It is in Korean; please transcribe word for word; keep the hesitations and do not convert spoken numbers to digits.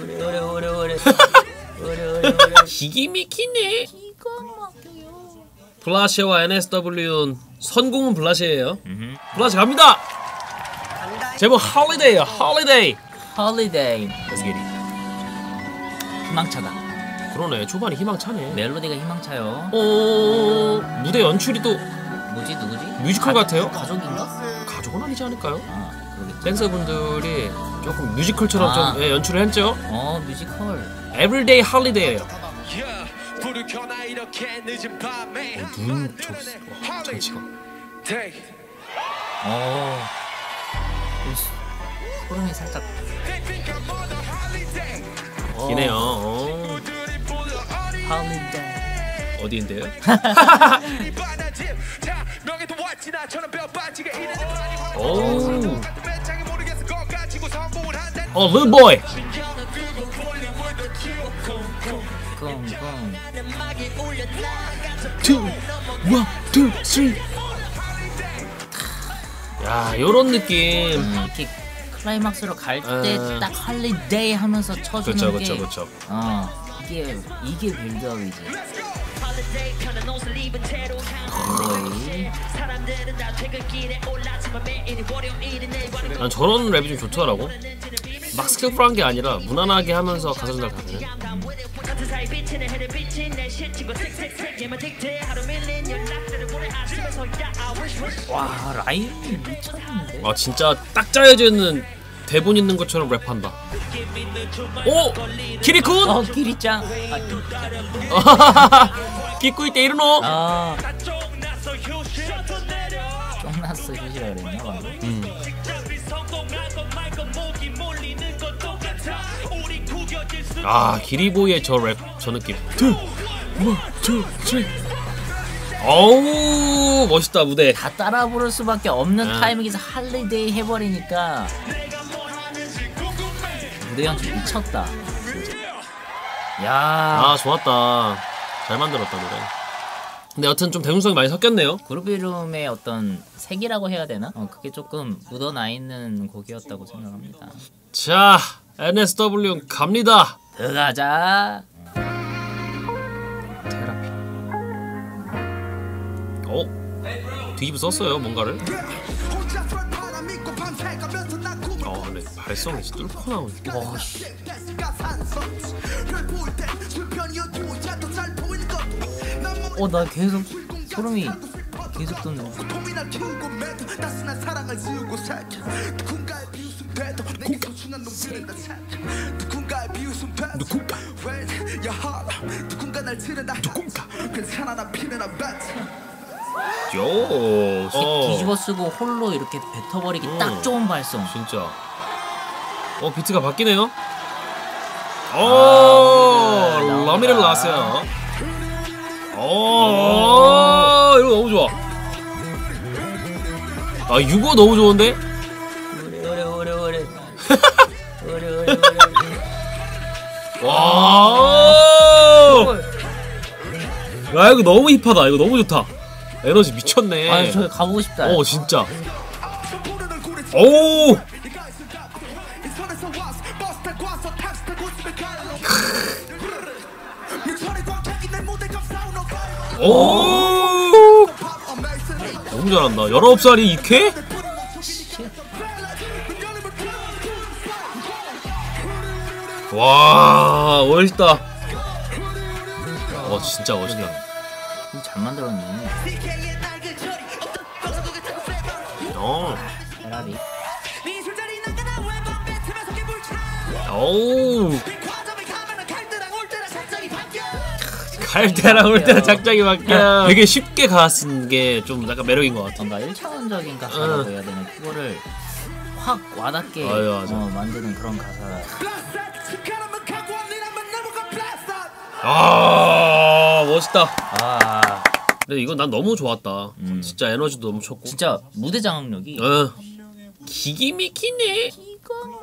오래 오래 오래 오래 오래 오래 기기미키네. 블라시와 엔에스더블유는 선공은 블라시예요. 블라시 갑니다. 제목 홀리데이야. 홀리데이. 홀리데이. Let's get it. 희망차다. 그러네. 초반이 희망차네. 멜로디가 희망차요. 어... 무대 연출이 또 뭐지 누구지? 뮤지컬 가, 같아요? 가족인가? 가족은 아니지 않을까요? 아 그러겠지. 댄서분들이 조금 뮤지컬처럼 아. 좀 예, 연출을 했죠. 어 뮤지컬. Everyday Holiday예요. 어, 눈 저... 와, 장치가 어 소름이 살짝 기네요. 어. 홀리데이. 어디인데요? 오. 어, little boy. 꽁꽁. Two, one, two, three. 야, 요런 느낌. 음, 이렇게 클라이막스로 갈 때 아. 딱 홀리데이 하면서 쳐주는 그쵸, 게 그쵸, 그쵸. 어 이게 이게 빌드업이지. 홀리데이. 난 저런 랩이 좀 좋더라고. 막 스킬풀한 게 아니라 무난하게 하면서 가사 전달 다 되네. 와 라임이 미쳤는데. 아 진짜 딱 짜여져 있는 대본 있는 것처럼 랩한다. 오! 키리쿤! 어 기리짱. 끼꾸 이때 이르노? 아 쫑났어 휴지라 그랬나 방금? 음. 아 기리보이의 저 랩 저 느낌. 투, 원, 투, 쓰리. 어우 멋있다 무대. 다 따라 부를 수밖에 없는 아. 타이밍에서 할리데이 해버리니까 무대 연출 미쳤다. 야. 아 좋았다. 잘 만들었다 노래. 근데 여튼 좀 대중성이 많이 섞였네요. 그룹 이름의 어떤 색이라고 해야 되나? 어, 그게 조금 묻어나 있는 곡이었다고 생각합니다. 자 엔에스더블유 갑니다. 들어가자. 테라피. 어? 뒤집어 썼어요 뭔가를. 어 근데 발성이 진짜 뚫고 나오네. 와 씨. 어 나 계속 소름이 계속 돋네. 누군가 요 어. 뒤집어 쓰고 홀로 이렇게 뱉어버리기 음. 딱 좋은 발성. 진짜. 어 비트가 바뀌네요. 오 아, 러미를 나왔어요. 오 이거 너무 좋아. 아 유고 너무 좋은데? 오래 오래 오래 오래 오래 오래 오래. 와. 야 이거 너무 힙하다. 이거 너무 좋다. 에너지 미쳤네. 아 저 가보고 싶다. 어 진짜. 오. 오. 너무 잘한다. 열아홉 살이 이케? 와 멋있다. 어 진짜 멋있다. 잘 만들었네. 어. 페라리. 오. 갈 때랑 올 때랑 작작이 바뀌어. 되게 쉽게 가쓴 게 좀 약간 매력인 것 같아. 뭔가 일차원적인 가사라고 응. 해야 되나? 그거를 확 와닿게 맞아, 맞아. 어, 만드는 그런 가사. 아 멋있다. 아 근데 이건 난 너무 좋았다. 음. 진짜 에너지도 너무 좋고. 진짜 무대 장악력이 어. 기기미키네. 기가